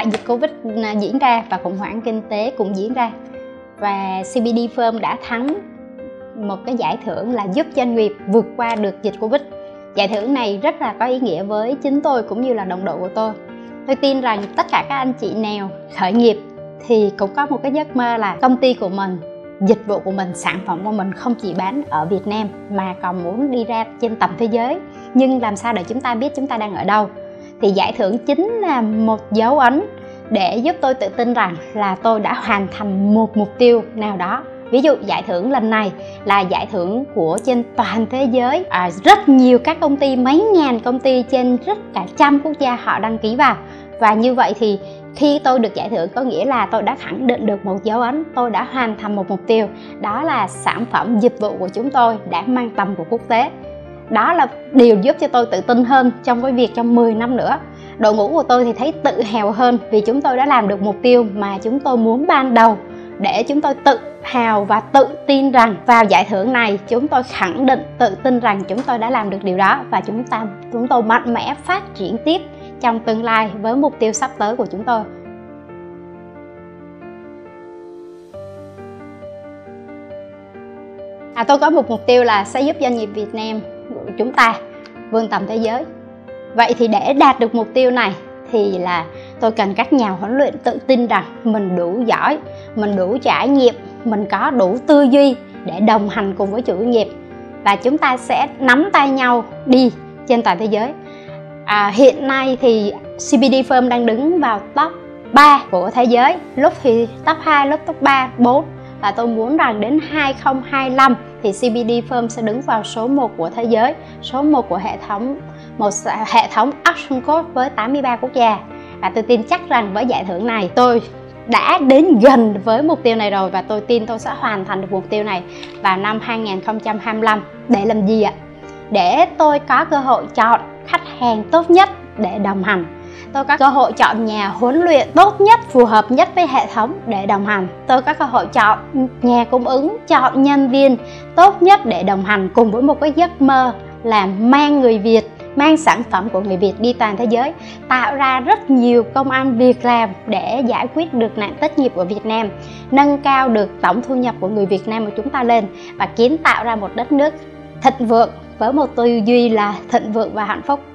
đại dịch Covid diễn ra và khủng hoảng kinh tế cũng diễn ra, và CBD Firm đã thắng một cái giải thưởng là giúp doanh nghiệp vượt qua được dịch Covid. Giải thưởng này rất là có ý nghĩa với chính tôi cũng như là đồng đội của tôi. Tôi tin rằng tất cả các anh chị nào khởi nghiệp thì cũng có một cái giấc mơ là công ty của mình, dịch vụ của mình, sản phẩm của mình không chỉ bán ở Việt Nam mà còn muốn đi ra trên tầm thế giới. Nhưng làm sao để chúng ta biết chúng ta đang ở đâu? Thì giải thưởng chính là một dấu ấn để giúp tôi tự tin rằng là tôi đã hoàn thành một mục tiêu nào đó. Ví dụ giải thưởng lần này là giải thưởng của trên toàn thế giới, rất nhiều các công ty, mấy ngàn công ty trên rất cả trăm quốc gia họ đăng ký vào. Và như vậy thì khi tôi được giải thưởng có nghĩa là tôi đã khẳng định được một dấu ấn, tôi đã hoàn thành một mục tiêu. Đó là sản phẩm dịch vụ của chúng tôi đã mang tầm của quốc tế. Đó là điều giúp cho tôi tự tin hơn trong cái việc trong 10 năm nữa. Đội ngũ của tôi thì thấy tự hào hơn vì chúng tôi đã làm được mục tiêu mà chúng tôi muốn ban đầu, để chúng tôi tự hào và tự tin rằng vào giải thưởng này chúng tôi khẳng định, tự tin rằng chúng tôi đã làm được điều đó, và chúng tôi mạnh mẽ phát triển tiếp trong tương lai với mục tiêu sắp tới của chúng tôi. Tôi có một mục tiêu là sẽ giúp doanh nghiệp Việt Nam của chúng ta vươn tầm thế giới. Vậy thì để đạt được mục tiêu này thì là tôi cần các nhà huấn luyện tự tin rằng mình đủ giỏi, mình đủ trải nghiệm, mình có đủ tư duy để đồng hành cùng với chủ doanh nghiệp, và chúng ta sẽ nắm tay nhau đi trên toàn thế giới. Hiện nay thì CBD Firm đang đứng vào top 3 của thế giới, lúc thì top 2, lúc top 3, 4. Và tôi muốn rằng đến 2025 thì CBD Firm sẽ đứng vào số 1 của thế giới, số 1 của một hệ thống Action Code với 83 quốc gia. Và tôi tin chắc rằng với giải thưởng này tôi đã đến gần với mục tiêu này rồi, và tôi tin tôi sẽ hoàn thành được mục tiêu này vào năm 2025. Để làm gì ạ? Để tôi có cơ hội chọn khách hàng tốt nhất để đồng hành. Tôi có cơ hội chọn nhà huấn luyện tốt nhất, phù hợp nhất với hệ thống để đồng hành. Tôi có cơ hội chọn nhà cung ứng, chọn nhân viên tốt nhất để đồng hành cùng với một cái giấc mơ là mang người Việt, mang sản phẩm của người Việt đi toàn thế giới, tạo ra rất nhiều công ăn việc làm để giải quyết được nạn thất nghiệp của Việt Nam, nâng cao được tổng thu nhập của người Việt Nam của chúng ta lên, và kiến tạo ra một đất nước thịnh vượng với một tư duy là thịnh vượng và hạnh phúc.